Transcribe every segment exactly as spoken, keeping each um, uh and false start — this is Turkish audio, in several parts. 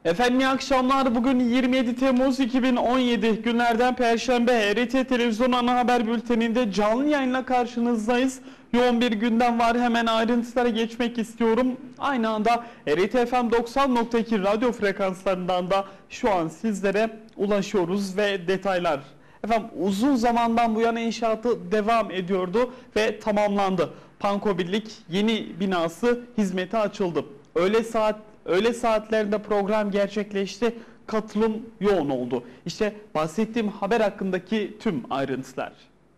Efendim iyi akşamlar. Bugün yirmi yedi Temmuz iki bin on yedi günlerden Perşembe. R T Televizyon Ana Haber Bülteni'nde canlı yayınla karşınızdayız. Yoğun bir gündem var. Hemen ayrıntılara geçmek istiyorum. Aynı anda R T F M doksan nokta iki radyo frekanslarından da şu an sizlere ulaşıyoruz ve detaylar. Efendim uzun zamandan bu yana inşaatı devam ediyordu ve tamamlandı. Panko Birlik yeni binası hizmete açıldı. Öğle saat Öğle saatlerinde program gerçekleşti. Katılım yoğun oldu. İşte bahsettiğim haber hakkındaki tüm ayrıntılar.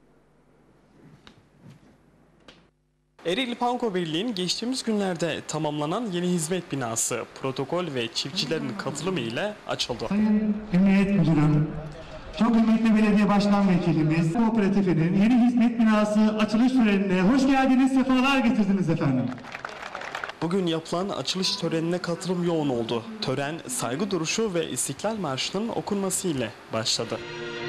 Ereğli Panko Birliği'nin geçtiğimiz günlerde tamamlanan yeni hizmet binası protokol ve çiftçilerin katılımı ile açıldı. Sayın Emniyet Müdürüm, çok kıymetli belediye başkan vekilimiz, kooperatifinin yeni hizmet binası açılış törenine hoş geldiniz, sefalar getirdiniz efendim. Bugün yapılan açılış törenine katılım yoğun oldu. Tören saygı duruşu ve İstiklal Marşı'nın okunması ile başladı.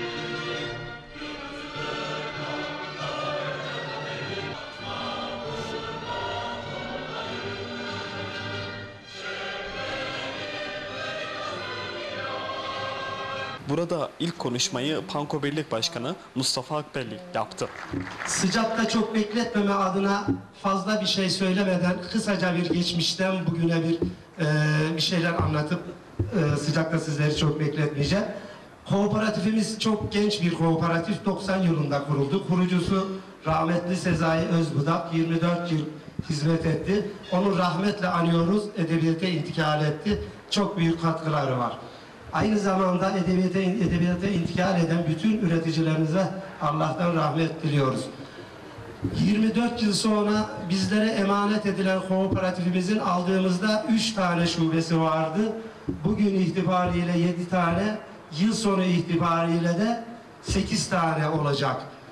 Burada ilk konuşmayı Panko Birlik Başkanı Mustafa Akbelli yaptı. Sıcakta çok bekletmeme adına fazla bir şey söylemeden kısaca bir geçmişten bugüne bir e, bir şeyler anlatıp e, sıcakta sizleri çok bekletmeyeceğim. Kooperatifimiz çok genç bir kooperatif. doksan yılında kuruldu. Kurucusu rahmetli Sezai Özbudak yirmi dört yıl hizmet etti. Onu rahmetle anıyoruz. Edebiyata intikal etti. Çok büyük katkıları var. Aynı zamanda edebiyata, edebiyata intikal eden bütün üreticilerimize Allah'tan rahmet diliyoruz. yirmi dört yıl sonra bizlere emanet edilen kooperatifimizin aldığımızda üç tane şubesi vardı. Bugün itibariyle yedi tane, yıl sonu itibariyle de sekiz tane olacak.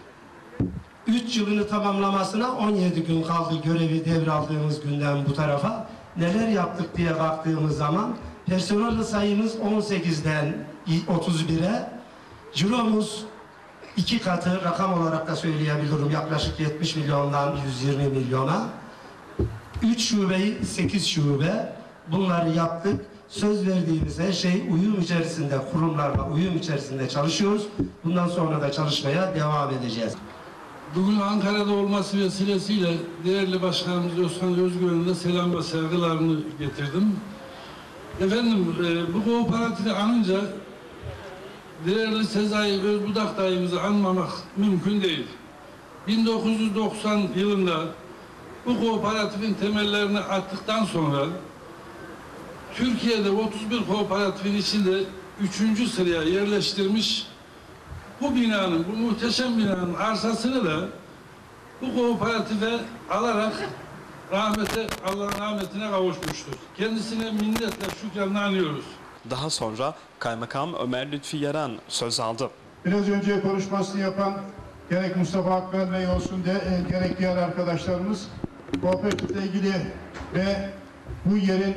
üç yılını tamamlamasına on yedi gün kaldı görevi devraldığımız günden bu tarafa. Neler yaptık diye baktığımız zaman personel sayımız on sekizden otuz bire, ciromuz iki katı, rakam olarak da söyleyebilirim, yaklaşık yetmiş milyondan yüz yirmi milyona. üç şubeyi sekiz şube, bunları yaptık. Söz verdiğimiz her şey uyum içerisinde, kurumlarla uyum içerisinde çalışıyoruz. Bundan sonra da çalışmaya devam edeceğiz. Bugün Ankara'da olması vesilesiyle değerli başkanımız Özkan Özgür'ün de selam ve saygılarını getirdim. Efendim e, bu kooperatifi anınca değerli Sezai Özbudak dayımızı anmamak mümkün değil. bin dokuz yüz doksan yılında bu kooperatifin temellerini attıktan sonra Türkiye'de otuz bir kooperatifin içinde üçüncü sıraya yerleştirmiş, bu binanın, bu muhteşem binanın arsasını da bu kooperatife alarak rahmete, Allah'ın rahmetine kavuşmuştur. Kendisine minnetle şükranla anıyoruz. Daha sonra Kaymakam Ömer Lütfi Yaran söz aldı. Biraz önce konuşmasını yapan gerek Mustafa Akbel Bey olsun de e, gerek diğer arkadaşlarımız kooperatifle ilgili ve bu yerin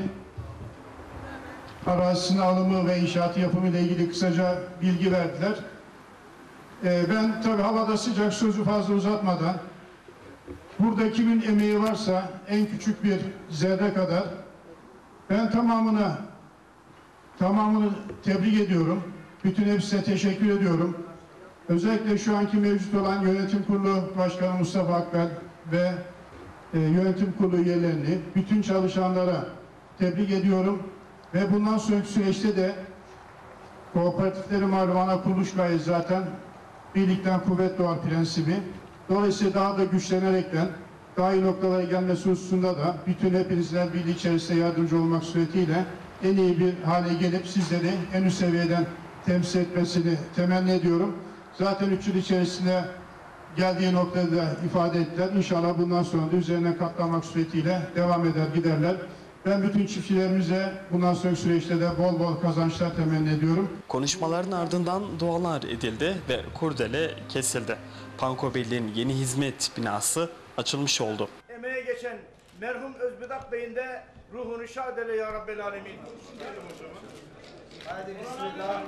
arazisinin alımı ve inşaatı yapımı ile ilgili kısaca bilgi verdiler. E, ben tabii havada sıcak, sözü fazla uzatmadan burada kimin emeği varsa en küçük bir zerre kadar ben tamamına tamamını tebrik ediyorum. Bütün hepsine teşekkür ediyorum. Özellikle şu anki mevcut olan Yönetim Kurulu Başkanı Mustafa Akbel ve e, Yönetim Kurulu üyelerini, bütün çalışanlara tebrik ediyorum. Ve bundan sonraki süreçte de kooperatifleri malum ana kuruluş gayesi zaten birlikten kuvvet doğar prensibi. Dolayısıyla daha da güçlenerekten daha iyi noktalara gelmesi hususunda da bütün hepinizler birliği içerisinde yardımcı olmak suretiyle en iyi bir hale gelip sizleri en üst seviyeden temsil etmesini temenni ediyorum. Zaten üç yıl içerisinde geldiği noktada da ifade ettiler. İnşallah bundan sonra da üzerine katlamak suretiyle devam eder giderler. Ben bütün çiftçilerimize bundan sonraki süreçte de bol bol kazançlar temenni ediyorum. Konuşmaların ardından dualar edildi ve kurdele kesildi. Panko Birliği'nin yeni hizmet binası açılmış oldu. Emeğe geçen merhum Özbudak Bey'in de ruhunu şad eyle ya Rabbel Alemin. Hadi bismillah.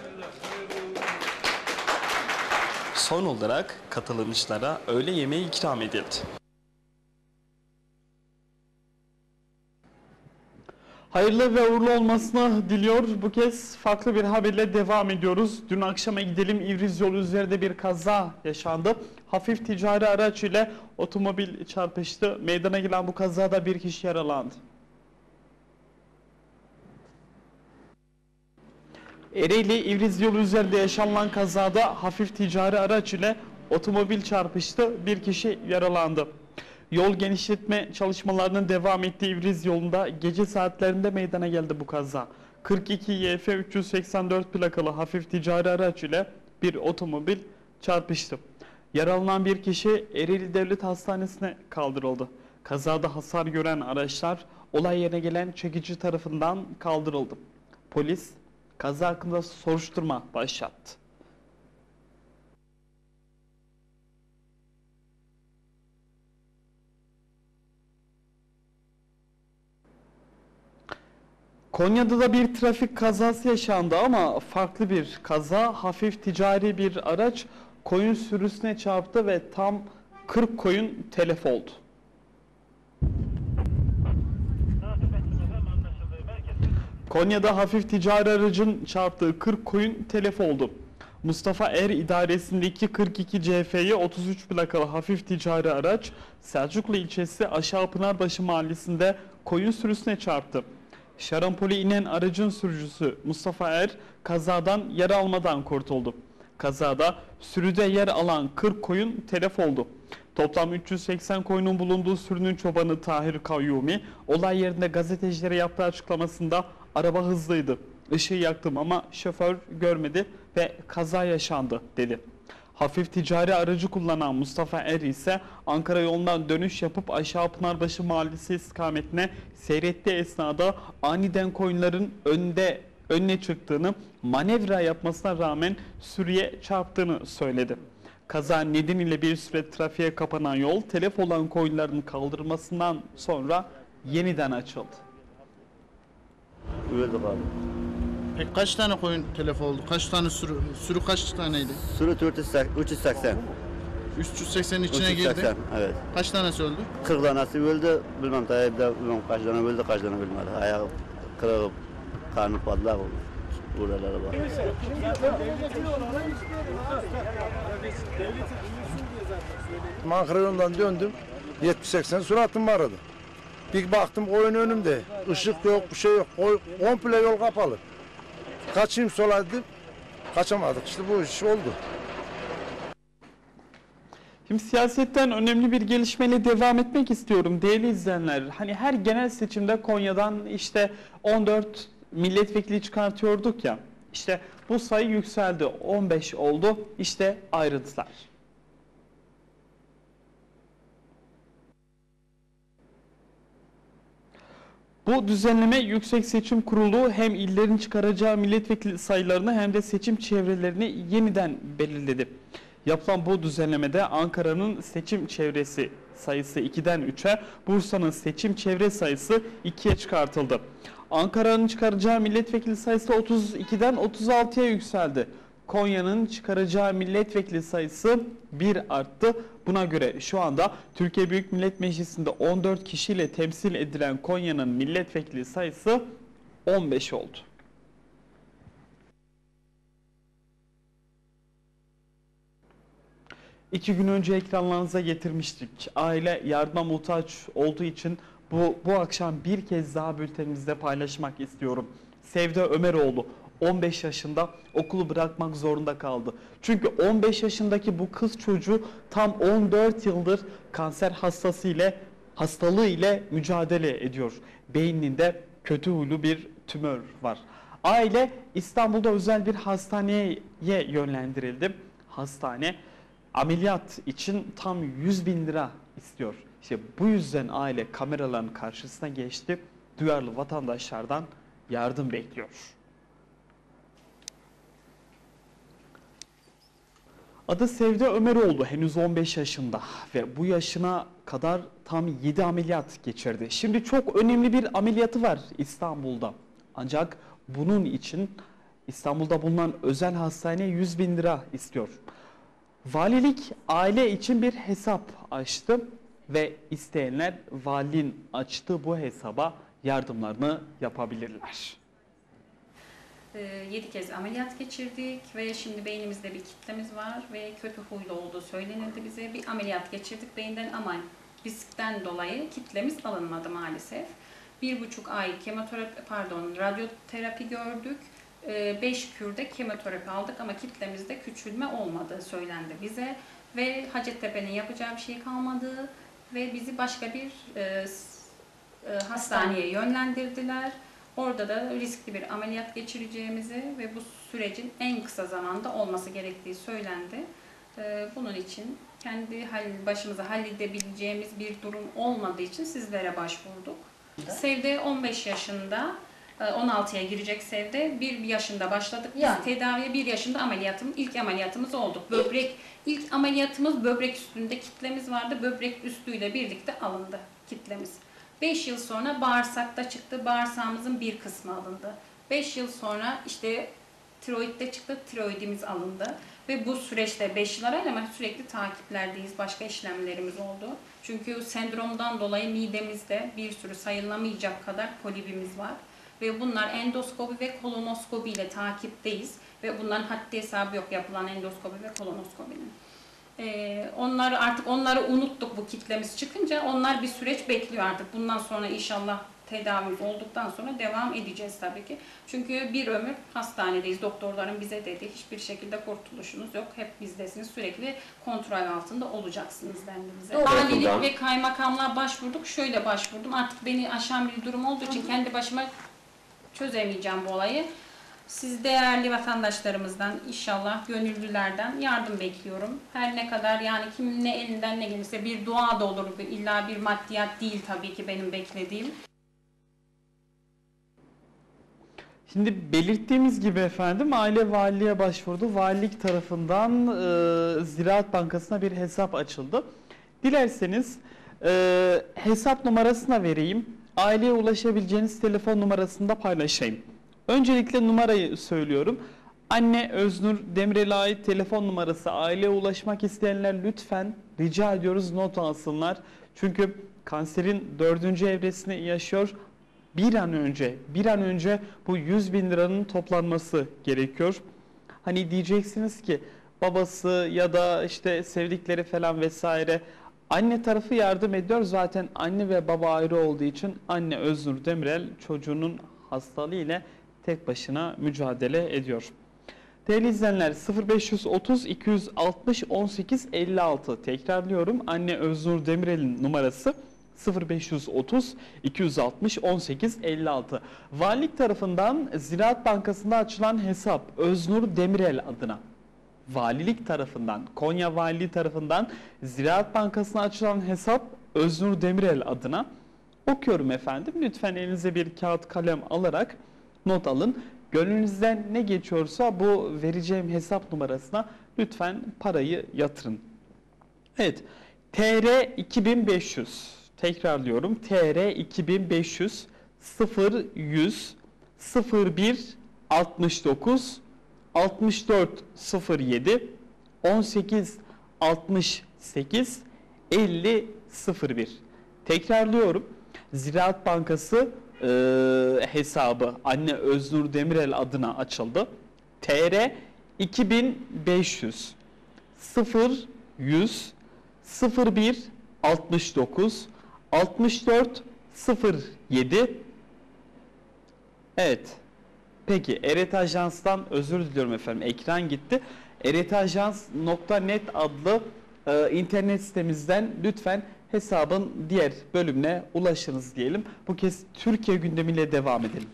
Son olarak katılımcılara öğle yemeği ikram edildi. Hayırlı ve uğurlu olmasını diliyor. Bu kez farklı bir haberle devam ediyoruz. Dün akşama gidelim, İvriz yolu üzerinde bir kaza yaşandı. Hafif ticari araç ile otomobil çarpıştı. Meydana gelen bu kazada bir kişi yaralandı. Ereğli İvriz yolu üzerinde yaşanılan kazada hafif ticari araç ile otomobil çarpıştı. Bir kişi yaralandı. Yol genişletme çalışmalarının devam ettiği İvriz yolunda gece saatlerinde meydana geldi bu kaza. kırk iki Y F üç yüz seksen dört plakalı hafif ticari araç ile bir otomobil çarpıştı. Yaralanan bir kişi Ereğli Devlet Hastanesi'ne kaldırıldı. Kazada hasar gören araçlar olay yerine gelen çekici tarafından kaldırıldı. Polis kaza hakkında soruşturma başlattı. Konya'da da bir trafik kazası yaşandı ama farklı bir kaza. Hafif ticari bir araç koyun sürüsüne çarptı ve tam kırk koyun telef oldu. Konya'da hafif ticari aracın çarptığı kırk koyun telef oldu. Mustafa Er idaresindeki kırk iki C F'ye otuz üç plakalı hafif ticari araç Selçuklu ilçesi Aşağıpınarbaşı mahallesinde koyun sürüsüne çarptı. Şarampole inen aracın sürücüsü Mustafa Er kazadan yara almadan kurtuldu. Kazada sürüde yer alan kırk koyun telef oldu. Toplam üç yüz seksen koyunun bulunduğu sürünün çobanı Tahir Kayyumi olay yerinde gazetecilere yaptığı açıklamasında araba hızlıydı. Işığı yaktım ama şoför görmedi ve kaza yaşandı dedi. Hafif ticari aracı kullanan Mustafa Er ise Ankara yolundan dönüş yapıp Aşağıpınarbaşı Mahallesi istikametine seyrettiği esnada aniden koyunların önde önüne çıktığını, manevra yapmasına rağmen sürüye çarptığını söyledi. Kaza nedeniyle bir süre trafiğe kapanan yol telef olan koyunların kaldırılmasından sonra yeniden açıldı. Öldük abi. Peki kaç tane koyun telef oldu? Kaç tane sürü? Sürü kaç taneydi? Sürü üç yüz seksen. üç yüz seksenin içine üç yüz seksen, girdi. evet. Kaç tanesi öldü? kırk tanesi öldü. Bilmem tabi bir de bilmem kaç tane öldü, kaç tane bilmedi. Ayağı kırılıp, karnı patlak oldu. Buralara bak. Ankara yolundan döndüm. yetmiş seksen suratım vardı. Bir baktım koyun önümde. Işık yok, bir şey yok. Koy, komple yol kapalı. Kaçayım sola dedim. Kaçamadık. İşte bu iş oldu. Şimdi siyasetten önemli bir gelişmeyle devam etmek istiyorum değerli izleyenler. Hani her genel seçimde Konya'dan işte on dört milletvekili çıkartıyorduk ya. İşte bu sayı yükseldi. on beş oldu. İşte ayrıntılar. Bu düzenleme Yüksek Seçim Kurulu hem illerin çıkaracağı milletvekili sayılarını hem de seçim çevrelerini yeniden belirledi. Yapılan bu düzenlemede Ankara'nın seçim çevresi sayısı ikiden üçe, Bursa'nın seçim çevre sayısı ikiye çıkartıldı. Ankara'nın çıkaracağı milletvekili sayısı otuz ikiden otuz altıya yükseldi. Konya'nın çıkaracağı milletvekili sayısı bir arttı. Buna göre şu anda Türkiye Büyük Millet Meclisi'nde on dört kişiyle temsil edilen Konya'nın milletvekili sayısı on beş oldu. İki gün önce ekranlarınıza getirmiştik. Aile yardıma muhtaç olduğu için bu, bu akşam bir kez daha bültenimizde paylaşmak istiyorum. Sevde Ömeroğlu on beş yaşında okulu bırakmak zorunda kaldı. Çünkü on beş yaşındaki bu kız çocuğu tam on dört yıldır kanser hastası ile hastalığı ile mücadele ediyor. Beyninde kötü huylu bir tümör var. Aile İstanbul'da özel bir hastaneye yönlendirildi. Hastane ameliyat için tam yüz bin lira istiyor. İşte bu yüzden aile kameraların karşısına geçti. Duyarlı vatandaşlardan yardım bekliyor. Adı Sevde Ömeroğlu, henüz on beş yaşında ve bu yaşına kadar tam yedi ameliyat geçirdi. Şimdi çok önemli bir ameliyatı var İstanbul'da. Ancak bunun için İstanbul'da bulunan özel hastane yüz bin lira istiyor. Valilik aile için bir hesap açtı ve isteyenler valinin açtığı bu hesaba yardımlarını yapabilirler. yedi kez ameliyat geçirdik ve şimdi beynimizde bir kitlemiz var ve kötü huylu olduğu söylenildi bize. Bir ameliyat geçirdik beyinden ama riskten dolayı kitlemiz alınmadı maalesef. Bir buçuk ay kemoterapi, pardon, radyoterapi gördük. Beş kürde kemoterapi aldık ama kitlemizde küçülme olmadığı söylendi bize. Ve Hacettepe'nin yapacağı bir şey kalmadı ve bizi başka bir e, e, hastaneye yönlendirdiler. Orada da riskli bir ameliyat geçireceğimizi ve bu sürecin en kısa zamanda olması gerektiği söylendi. E, bunun için kendi başımıza halledebileceğimiz bir durum olmadığı için sizlere başvurduk. Sevde on beş yaşında, on altıya girecek Sevde. bir yaşında başladık biz yani. Tedaviye, bir yaşında ameliyatım, ilk ameliyatımız olduk. Böbrek, ilk ameliyatımız böbrek üstünde kitlemiz vardı. Böbrek üstüyle birlikte alındı kitlemiz. beş yıl sonra bağırsakta çıktı. Bağırsağımızın bir kısmı alındı. beş yıl sonra işte tiroidde çıktı. Tiroidimiz alındı. Ve bu süreçte beş yıl arayla ama sürekli takiplerdeyiz. Başka işlemlerimiz oldu. Çünkü sendromdan dolayı midemizde bir sürü sayılamayacak kadar polibimiz var. Ve bunlar endoskopi ve kolonoskopi ile takipteyiz. Ve bunların haddi hesabı yok yapılan endoskopi ve kolonoskopinin. Ee, onları artık onları unuttuk bu kitlemiz çıkınca. Onlar bir süreç bekliyor artık. Bundan sonra inşallah tedavimiz olduktan sonra devam edeceğiz tabii ki. Çünkü bir ömür hastanedeyiz. Doktorların bize dediği hiçbir şekilde kurtuluşunuz yok. Hep bizdesiniz. Sürekli kontrol altında olacaksınız dendi bize. Valilik ve kaymakamlığa başvurduk. Şöyle başvurdum. Artık beni aşan bir durum olduğu için kendi başıma çözemeyeceğim bu olayı. Siz değerli vatandaşlarımızdan, inşallah gönüllülerden yardım bekliyorum. Her ne kadar yani kim ne elinden ne gelirse bir dua da olur. İlla bir maddiyat değil tabii ki benim beklediğim. Şimdi belirttiğimiz gibi efendim aile valiliğe başvurdu. Valilik tarafından e, Ziraat Bankası'na bir hesap açıldı. Dilerseniz e, hesap numarasına vereyim. Aileye ulaşabileceğiniz telefon numarasını da paylaşayım. Öncelikle numarayı söylüyorum. Anne Öznur Demirel'e ait telefon numarası. Aileye ulaşmak isteyenler lütfen rica ediyoruz not alsınlar. Çünkü kanserin dördüncü evresini yaşıyor. Bir an önce, bir an önce bu yüz bin liranın toplanması gerekiyor. Hani diyeceksiniz ki babası ya da işte sevdikleri falan vesaire. Anne tarafı yardım ediyor. Zaten anne ve baba ayrı olduğu için anne Öznur Demirel çocuğunun hastalığı ile tek başına mücadele ediyor. Değerli izleyenler, sıfır beş otuz iki yüz altmış on sekiz elli altı tekrarlıyorum. Anne Öznur Demirel'in numarası sıfır beş otuz iki yüz altmış on sekiz elli altı. Valilik tarafından Ziraat Bankası'nda açılan hesap Öznur Demirel adına. Valilik tarafından, Konya Valiliği tarafından Ziraat Bankası'na açılan hesap Öznur Demirel adına. Okuyorum efendim. Lütfen elinize bir kağıt kalem alarak not alın. Gönlünüzden ne geçiyorsa bu vereceğim hesap numarasına lütfen parayı yatırın. Evet. T R iki bin beş yüz. Tekrarlıyorum. T R iki bin beş yüz sıfır yüz sıfır bir altmış dokuz altmış dört sıfır yedi on sekiz altmış sekiz elli sıfır bir. Tekrarlıyorum. Ziraat Bankası e, hesabı anne Öznur Demirel adına açıldı. T R iki bin beş yüz sıfır yüz sıfır bir altmış dokuz altmış dört sıfır yedi. Evet. Peki E R T Ajans'tan özür diliyorum efendim. Ekran gitti. E R T Ajans nokta net adlı e, internet sitemizden lütfen hesabın diğer bölümüne ulaşınız diyelim. Bu kez Türkiye gündemiyle devam edelim.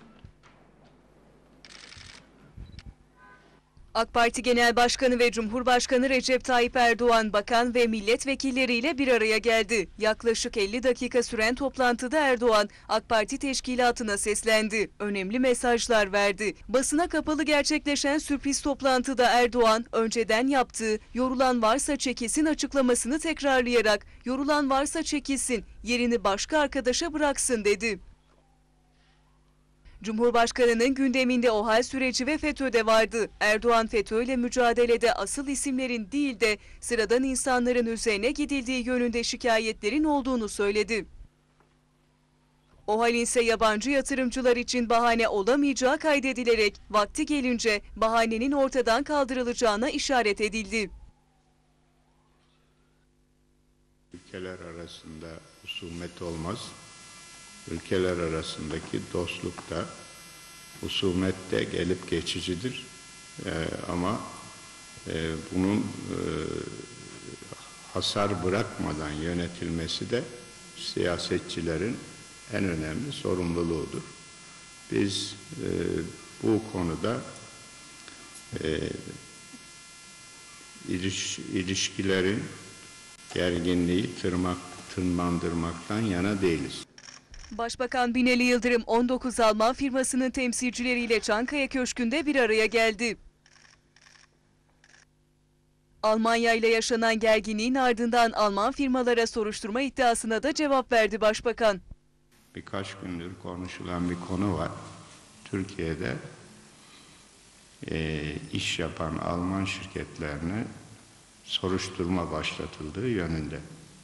AK Parti Genel Başkanı ve Cumhurbaşkanı Recep Tayyip Erdoğan bakan ve milletvekilleriyle bir araya geldi. Yaklaşık elli dakika süren toplantıda Erdoğan AK Parti teşkilatına seslendi. Önemli mesajlar verdi. Basına kapalı gerçekleşen sürpriz toplantıda Erdoğan önceden yaptığı yorulan varsa çekilsin açıklamasını tekrarlayarak yorulan varsa çekilsin, yerini başka arkadaşa bıraksın dedi. Cumhurbaşkanının gündeminde OHAL süreci ve FETÖ'de vardı. Erdoğan FETÖ'yle mücadelede asıl isimlerin değil de sıradan insanların üzerine gidildiği yönünde şikayetlerin olduğunu söyledi. O halinse yabancı yatırımcılar için bahane olamayacağı kaydedilerek vakti gelince bahanenin ortadan kaldırılacağına işaret edildi. Ülkeler arasında husumet olmaz. Ülkeler arasındaki dostluk da, husumet de gelip geçicidir. Ee, ama e, bunun e, hasar bırakmadan yönetilmesi de siyasetçilerin en önemli sorumluluğudur. Biz e, bu konuda e, iliş, ilişkilerin gerginliği tırmak, tırmandırmaktan yana değiliz. Başbakan Binali Yıldırım on dokuz Alman firmasının temsilcileriyle Çankaya Köşkü'nde bir araya geldi. Almanya ile yaşanan gerginliğin ardından Alman firmalara soruşturma iddiasına da cevap verdi Başbakan. Birkaç gündür konuşulan bir konu var. Türkiye'de e, iş yapan Alman şirketlerine soruşturma başlatıldığı yönünde.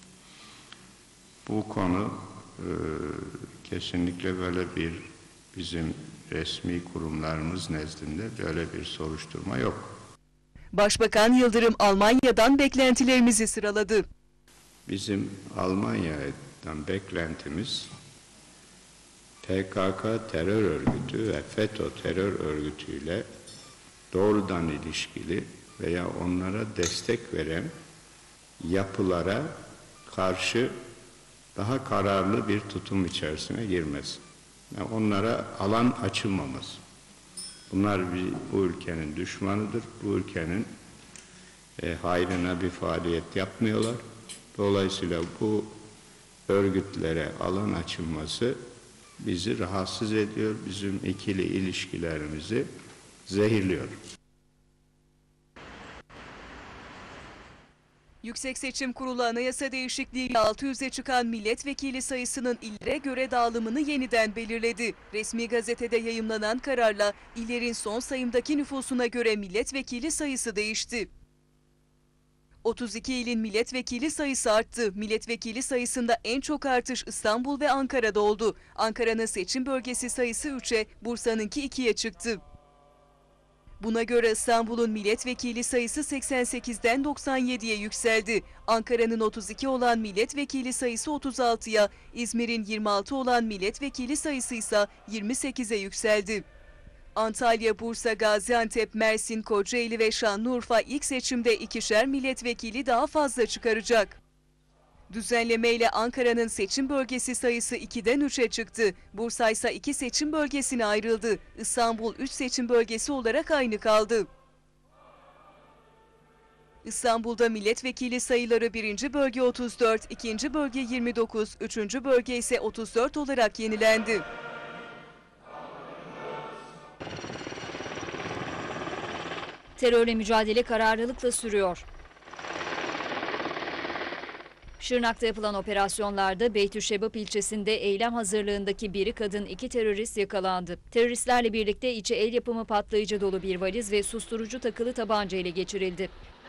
Bu konu e, kesinlikle böyle bir bizim resmi kurumlarımız nezdinde böyle bir soruşturma yok. Başbakan Yıldırım Almanya'dan beklentilerimizi sıraladı. Bizim Almanya'dan beklentimiz P K K terör örgütü ve FETÖ terör örgütüyle doğrudan ilişkili veya onlara destek veren yapılara karşı daha kararlı bir tutum içerisine girmesi. Yani onlara alan açılmaması. Bunlar bir, bu ülkenin düşmanıdır. Bu ülkenin e, hayrına bir faaliyet yapmıyorlar. Dolayısıyla bu örgütlere alan açılması bizi rahatsız ediyor. Bizim ikili ilişkilerimizi zehirliyor. Yüksek Seçim Kurulu anayasa değişikliğiyle altı yüze çıkan milletvekili sayısının illere göre dağılımını yeniden belirledi. Resmi gazetede yayımlanan kararla illerin son sayımdaki nüfusuna göre milletvekili sayısı değişti. otuz iki ilin milletvekili sayısı arttı. Milletvekili sayısında en çok artış İstanbul ve Ankara'da oldu. Ankara'nın seçim bölgesi sayısı üçe, Bursa'nınki ikiye çıktı. Buna göre İstanbul'un milletvekili sayısı seksen sekizden doksan yediye yükseldi. Ankara'nın otuz iki olan milletvekili sayısı otuz altıya, İzmir'in yirmi altı olan milletvekili sayısı ise yirmi sekize yükseldi. Antalya, Bursa, Gaziantep, Mersin, Kocaeli ve Şanlıurfa ilk seçimde ikişer milletvekili daha fazla çıkaracak. Düzenlemeyle Ankara'nın seçim bölgesi sayısı ikiden üçe çıktı. Bursa ise iki seçim bölgesine ayrıldı. İstanbul üç seçim bölgesi olarak aynı kaldı. İstanbul'da milletvekili sayıları birinci bölge otuz dört, ikinci bölge yirmi dokuz, üçüncü bölge ise otuz dört olarak yenilendi. Terörle mücadele kararlılıkla sürüyor. Şırnak'ta yapılan operasyonlarda Beytüşebap ilçesinde eylem hazırlığındaki biri kadın iki terörist yakalandı. Teröristlerle birlikte içi el yapımı patlayıcı dolu bir valiz ve susturucu takılı tabanca ile geçirildi.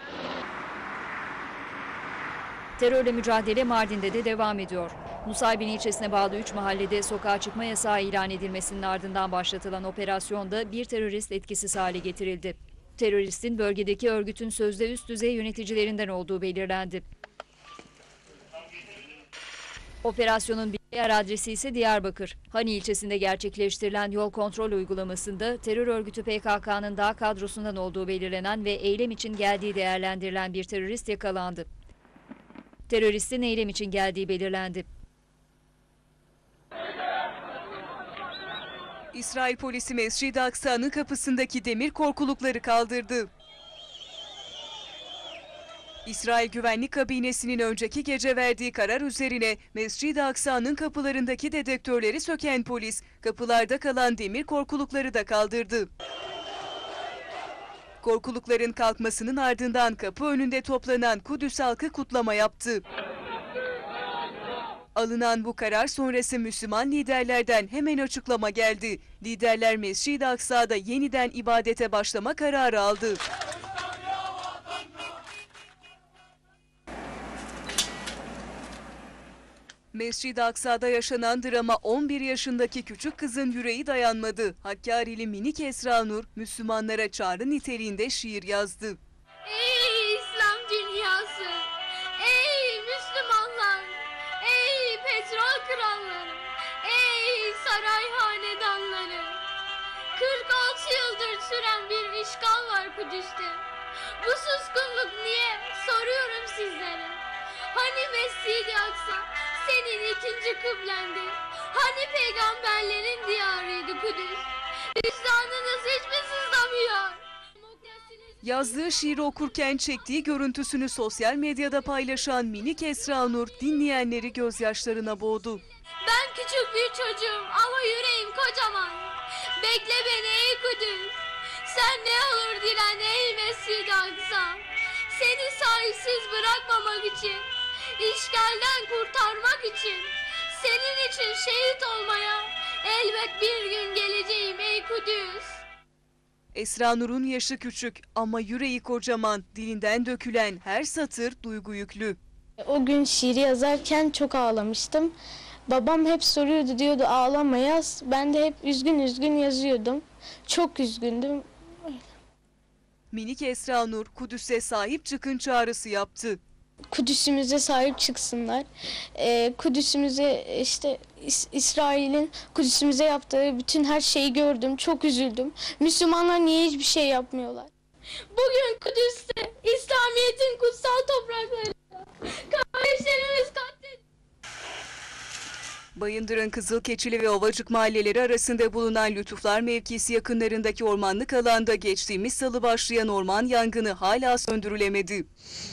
Terörle mücadele Mardin'de de devam ediyor. Nusaybin ilçesine bağlı üç mahallede sokağa çıkma yasağı ilan edilmesinin ardından başlatılan operasyonda bir terörist etkisiz hale getirildi. Teröristin bölgedeki örgütün sözde üst düzey yöneticilerinden olduğu belirlendi. Operasyonun bir diğer adresi ise Diyarbakır. Hani ilçesinde gerçekleştirilen yol kontrol uygulamasında terör örgütü P K K'nın dağ kadrosundan olduğu belirlenen ve eylem için geldiği değerlendirilen bir terörist yakalandı. Teröristin eylem için geldiği belirlendi. İsrail polisi Mescid-i Aksa'nın kapısındaki demir korkulukları kaldırdı. İsrail Güvenlik Kabinesi'nin önceki gece verdiği karar üzerine Mescid-i Aksa'nın kapılarındaki dedektörleri söken polis, kapılarda kalan demir korkulukları da kaldırdı. Korkulukların kalkmasının ardından kapı önünde toplanan Kudüs halkı kutlama yaptı. Alınan bu karar sonrası Müslüman liderlerden hemen açıklama geldi. Liderler Mescid-i Aksa'da yeniden ibadete başlama kararı aldı. Mescid-i Aksa'da yaşanan drama on bir yaşındaki küçük kızın yüreği dayanmadı. Hakkari'li minik Esra Nur, Müslümanlara çağrı niteliğinde şiir yazdı. Ey İslam dünyası, ey Müslümanlar, ey petrol kralları, ey saray hanedanları. kırk altı yıldır süren bir işgal var Kudüs'te. Bu suskunluk niye? Soruyorum sizlere. Hani Mescid-i Aksa senin ikinci kıblendi? Hani peygamberlerin diyarıydı Kudüs? Vicdanınız hiç mi sızlamıyor? Yazdığı şiiri okurken çektiği görüntüsünü sosyal medyada paylaşan minik Esra Nur dinleyenleri gözyaşlarına boğdu. Ben küçük bir çocuğum ama yüreğim kocaman. Bekle beni ey Kudüs. Sen ne olur diren ey Mescid-i Aksa. Seni sahipsiz bırakmamak için, işgalden kurtarmak için, senin için şehit olmaya elbet bir gün geleceğim ey Kudüs. Esra Nur'un yaşı küçük ama yüreği kocaman, dilinden dökülen her satır duygu yüklü. O gün şiiri yazarken çok ağlamıştım. Babam hep soruyordu, diyordu ağlama yaz. Ben de hep üzgün üzgün yazıyordum. Çok üzgündüm. Minik Esra Nur, Kudüs'e sahip çıkın çağrısı yaptı. Kudüs'ümüze sahip çıksınlar. Ee, Kudüs'ümüze işte İs- İsrail'in Kudüs'ümüze yaptığı bütün her şeyi gördüm. Çok üzüldüm. Müslümanlar niye hiçbir şey yapmıyorlar? Bugün Kudüs'te İslamiyet'in kutsal topraklarında kardeşlerimiz katledildi. Bayındır'ın Kızılkeçili ve Ovacık mahalleleri arasında bulunan Lütuflar mevkisi yakınlarındaki ormanlık alanda geçtiğimiz salı başlayan orman yangını hala söndürülemedi.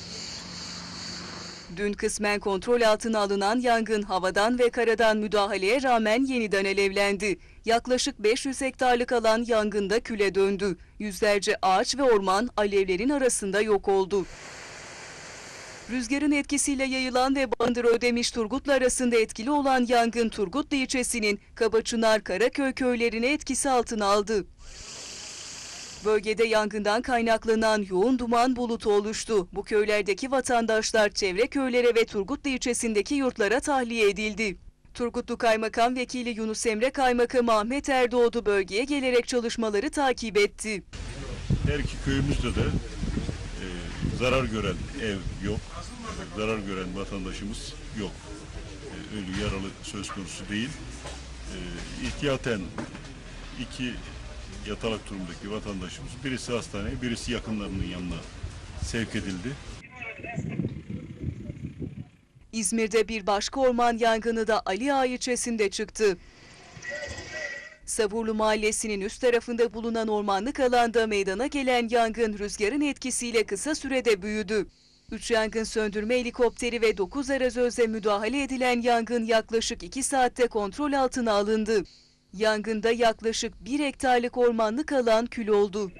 Dün kısmen kontrol altına alınan yangın havadan ve karadan müdahaleye rağmen yeniden alevlendi. Yaklaşık beş yüz hektarlık alan yangında küle döndü. Yüzlerce ağaç ve orman alevlerin arasında yok oldu. Rüzgarın etkisiyle yayılan ve Bandır Ödemiş Turgutlu arasında etkili olan yangın Turgutlu ilçesinin Kabaçınar Karaköy köylerini etkisi altına aldı. Bölgede yangından kaynaklanan yoğun duman bulutu oluştu. Bu köylerdeki vatandaşlar çevre köylere ve Turgutlu ilçesindeki yurtlara tahliye edildi. Turgutlu Kaymakam Vekili Yunus Emre Kaymakamı Ahmet Erdoğdu bölgeye gelerek çalışmaları takip etti. Her iki köyümüzde de e, zarar gören ev yok, zarar gören vatandaşımız yok. E, ölü yaralı söz konusu değil. E, ihtiyaten iki yatalak durumdaki vatandaşımız birisi hastaneye, birisi yakınlarının yanına sevk edildi. İzmir'de bir başka orman yangını da Ali Ağa ilçesinde çıktı. Savurlu Mahallesi'nin üst tarafında bulunan ormanlık alanda meydana gelen yangın rüzgarın etkisiyle kısa sürede büyüdü. Üç yangın söndürme helikopteri ve dokuz arazözle müdahale edilen yangın yaklaşık iki saatte kontrol altına alındı. Yangında yaklaşık bir hektarlık ormanlık alan kül oldu.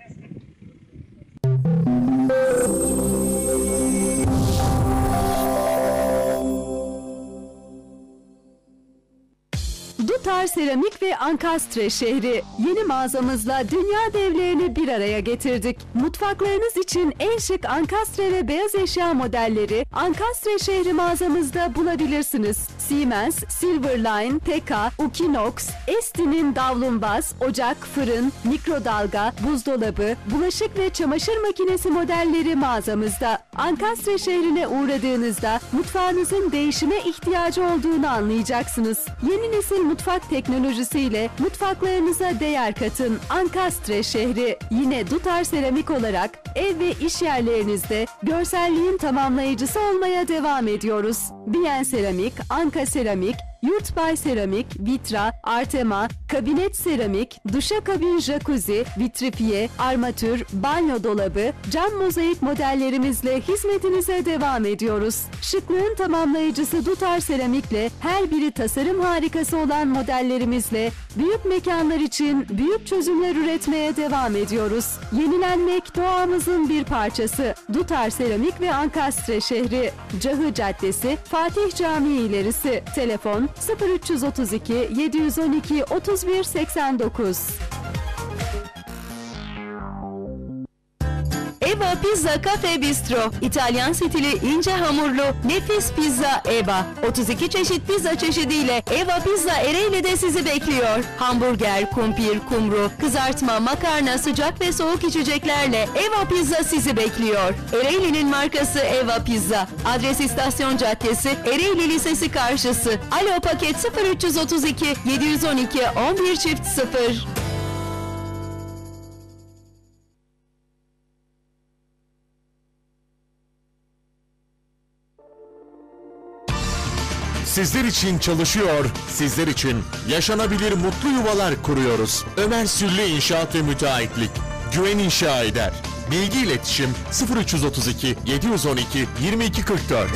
Dutar Seramik ve Ankastre şehri. Yeni mağazamızla dünya devlerini bir araya getirdik. Mutfaklarınız için en şık Ankastre ve beyaz eşya modelleri Ankastre şehri mağazamızda bulabilirsiniz. Siemens, Silverline, Teka, Ukinox, Esti'nin davlumbaz, ocak, fırın, mikrodalga, buzdolabı, bulaşık ve çamaşır makinesi modelleri mağazamızda. Ankastre şehrine uğradığınızda mutfağınızın değişime ihtiyacı olduğunu anlayacaksınız. Yeni nesil mutfak teknolojisiyle mutfaklarınıza değer katın. Ankastre şehri. Yine Dutar Seramik olarak ev ve iş yerlerinizde görselliğin tamamlayıcısı olmaya devam ediyoruz. Biyen Seramik, Anka Seramik, Yurtbay Seramik, Vitra, Artema, Kabinet Seramik, duşakabin jacuzzi, vitrifiye, armatür, banyo dolabı, cam mozaik modellerimizle hizmetinize devam ediyoruz. Şıklığın tamamlayıcısı Dutar Seramik'le her biri tasarım harikası olan modellerimizle büyük mekanlar için büyük çözümler üretmeye devam ediyoruz. Yenilenmek doğamızın bir parçası. Dutar Seramik ve Ankastre şehri. Cahı Caddesi, Fatih Camii ilerisi. Telefon sıfır üç otuz iki yedi yüz on iki otuz bir seksen dokuz. Eva Pizza Cafe Bistro. İtalyan stili ince hamurlu nefis pizza Eva. otuz iki çeşit pizza çeşidiyle Eva Pizza Ereğli'de sizi bekliyor. Hamburger, kumpir, kumru, kızartma, makarna, sıcak ve soğuk içeceklerle Eva Pizza sizi bekliyor. Ereğli'nin markası Eva Pizza. Adres İstasyon Caddesi, Ereğli Lisesi karşısı. Alo paket sıfır üç otuz iki yedi on iki on bir çift sıfır. Sizler için çalışıyor, sizler için yaşanabilir mutlu yuvalar kuruyoruz. Ömer Süllü İnşaat ve Müteahhitlik. Güven inşa eder. Bilgi iletişim sıfır üç otuz iki yedi on iki yirmi iki kırk dört.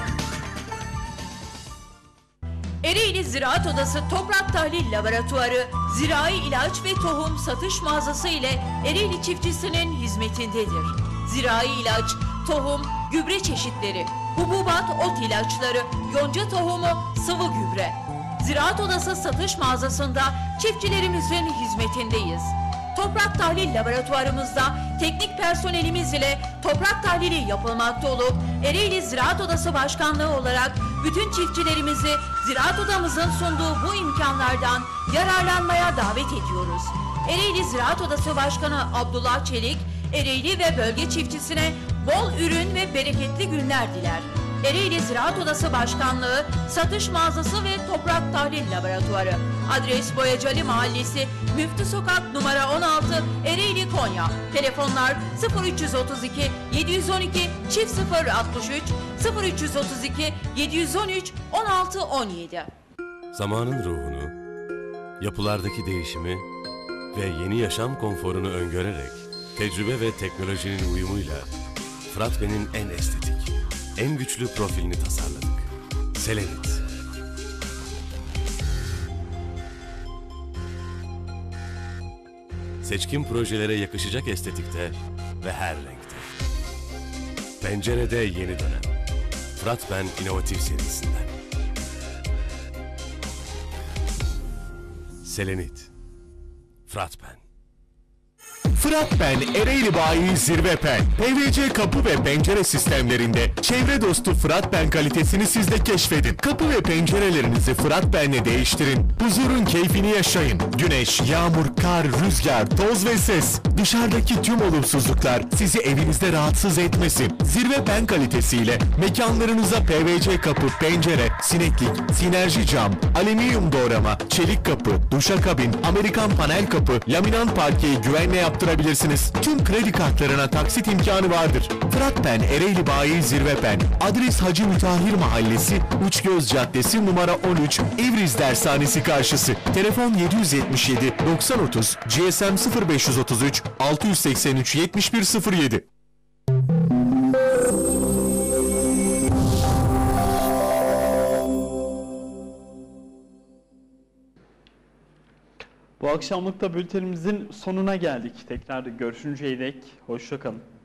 Ereğli Ziraat Odası Toprak Tahlil Laboratuvarı, zirai ilaç ve tohum satış mağazası ile Ereğli çiftçisinin hizmetindedir. Zirai ilaç, tohum, gübre çeşitleri, hububat, ot ilaçları, yonca tohumu, sıvı gübre. Ziraat Odası satış mağazasında çiftçilerimizin hizmetindeyiz. Toprak Tahlil Laboratuvarımızda teknik personelimiz ile toprak tahlili yapılmakta olup Ereğli Ziraat Odası Başkanlığı olarak bütün çiftçilerimizi Ziraat Odamızın sunduğu bu imkanlardan yararlanmaya davet ediyoruz. Ereğli Ziraat Odası Başkanı Abdullah Çelik, Ereğli ve bölge çiftçisine bol ürün ve bereketli günler diler. Ereğli Ziraat Odası Başkanlığı, Satış Mağazası ve Toprak Tahlil Laboratuvarı. Adres Boyacılı Mahallesi, Müftü Sokak numara on altı, Ereğli, Konya. Telefonlar sıfır üç otuz iki yedi on iki çift sıfır altmış üç, sıfır üç otuz iki yedi on üç on altı on yedi. Zamanın ruhunu, yapılardaki değişimi ve yeni yaşam konforunu öngörerek, tecrübe ve teknolojinin uyumuyla Fırat Ben'in en estetik, en güçlü profilini tasarladık. Selenit. Seçkin projelere yakışacak estetikte ve her renkte. Pencerede yeni dönem. Fırat Ben İnovatif serisinden. Selenit. Fırat Ben. Fırat Ben Ereğli Bayi Zirve Pen. P V C kapı ve pencere sistemlerinde çevre dostu Fırat Ben kalitesini siz de keşfedin. Kapı ve pencerelerinizi Fırat Ben'le değiştirin. Huzurun keyfini yaşayın. Güneş, yağmur, kar, rüzgar, toz ve ses. Dışarıdaki tüm olumsuzluklar sizi evinizde rahatsız etmesin. Zirve Pen kalitesiyle mekanlarınıza P V C kapı, pencere, sineklik, sinerji cam, alüminyum doğrama, çelik kapı, duşakabin, Amerikan panel kapı, laminant parkeyi güvenle yaptırabilirsiniz. Tüm kredi kartlarına taksit imkanı vardır. Fırat Ben Ereğli Bayi Zirve Pen. Adres Hacı Mütahhir Mahallesi, Uçgöz Caddesi numara on üç, İvriz Dershanesi karşısı. Telefon yedi yetmiş yedi doksan otuz, G S M sıfır beş otuz üç altı seksen üç yetmiş bir sıfır yedi. Bu akşamlık da bültenimizin sonuna geldik. Tekrar görüşünceye dek hoşça kalın.